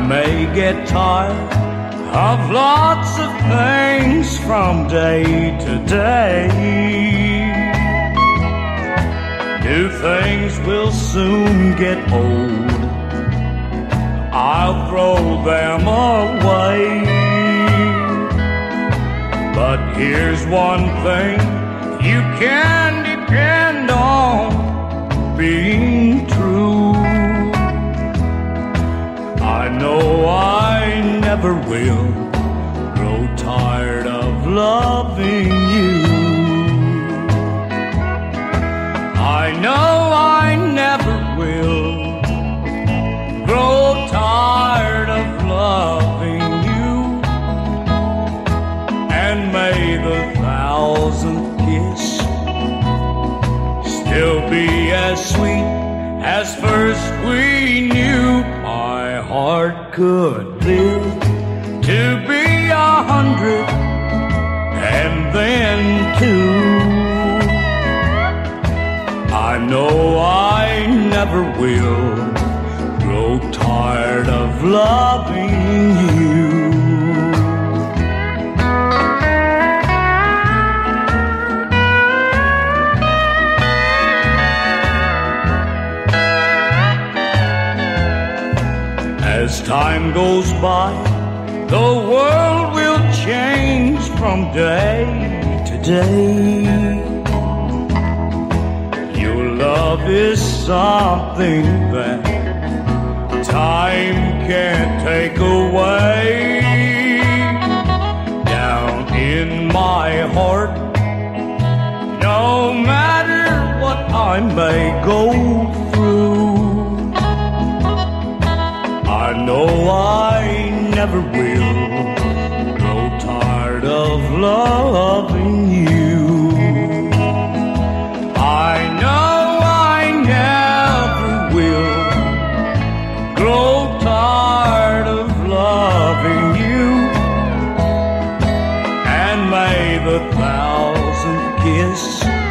may get tired of lots of things from day to day. New things will soon get old, I'll throw them away. But here's one thing you can depend on being true. I know I never will grow tired of loving you. I know I never will grow tired of loving you. And may the 1,000th kiss still be as sweet as first we knew. My heart could live to be 100 and then 2. I know I never will grow tired of loving you. As time goes by, the world will change from day to day. Your love is something that time can't take away. Down in my heart, no matter what I may go through, I know I never will grow tired of loving you. I know I never will grow tired of loving you. And may the 1,000th kiss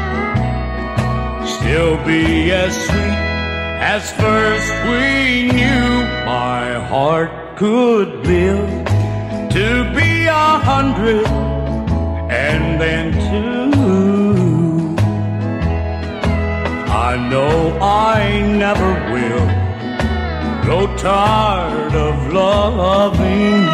still be as sweet as first we knew. My heart could live to be 100 and then 2. I know I never will grow tired of loving